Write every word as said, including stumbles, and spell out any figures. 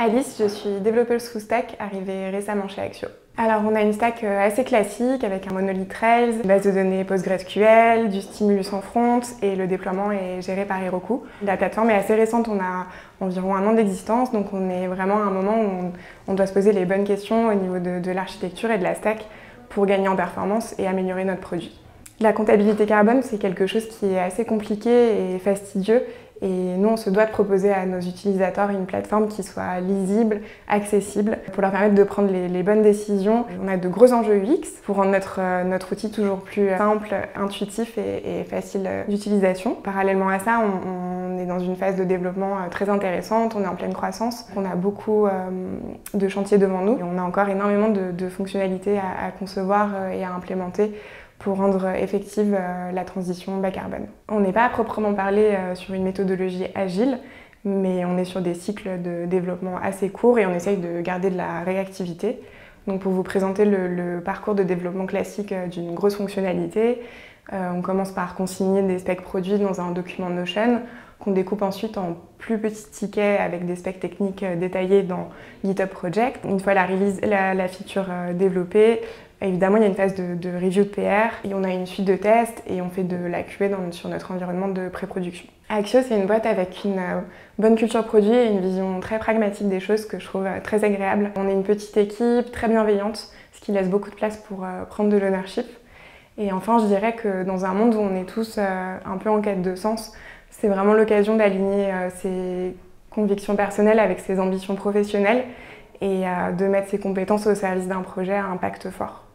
Alice, je suis développeuse full stack arrivée récemment chez Axio. Alors on a une stack assez classique avec un monolith Rails, une base de données PostgreSQL, du stimulus en front et le déploiement est géré par Heroku. La plateforme est assez récente, on a environ un an d'existence, donc on est vraiment à un moment où on, on doit se poser les bonnes questions au niveau de, de l'architecture et de la stack pour gagner en performance et améliorer notre produit. La comptabilité carbone, c'est quelque chose qui est assez compliqué et fastidieux. Et nous, on se doit de proposer à nos utilisateurs une plateforme qui soit lisible, accessible, pour leur permettre de prendre les, les bonnes décisions. On a de gros enjeux U X pour rendre notre, notre outil toujours plus simple, intuitif et, et facile d'utilisation. Parallèlement à ça, on, on est dans une phase de développement très intéressante, on est en pleine croissance, on a beaucoup euh, de chantiers devant nous et on a encore énormément de, de fonctionnalités à, à concevoir et à implémenter pour rendre effective la transition bas carbone. On n'est pas à proprement parler sur une méthodologie agile, mais on est sur des cycles de développement assez courts et on essaye de garder de la réactivité. Donc pour vous présenter le, le parcours de développement classique d'une grosse fonctionnalité, euh, on commence par consigner des specs produits dans un document Notion, qu'on découpe ensuite en plus petits tickets avec des specs techniques détaillés dans GitHub Project. Une fois la, release, la, la feature développée, évidemment, il y a une phase de, de review de P R et on a une suite de tests et on fait de la Q A dans, sur notre environnement de pré-production. Axio, c'est une boîte avec une euh, bonne culture produit et une vision très pragmatique des choses que je trouve euh, très agréable. On est une petite équipe très bienveillante, ce qui laisse beaucoup de place pour euh, prendre de l'ownership. Et enfin, je dirais que dans un monde où on est tous euh, un peu en quête de sens, c'est vraiment l'occasion d'aligner euh, ses convictions personnelles avec ses ambitions professionnelles et euh, de mettre ses compétences au service d'un projet à impact fort.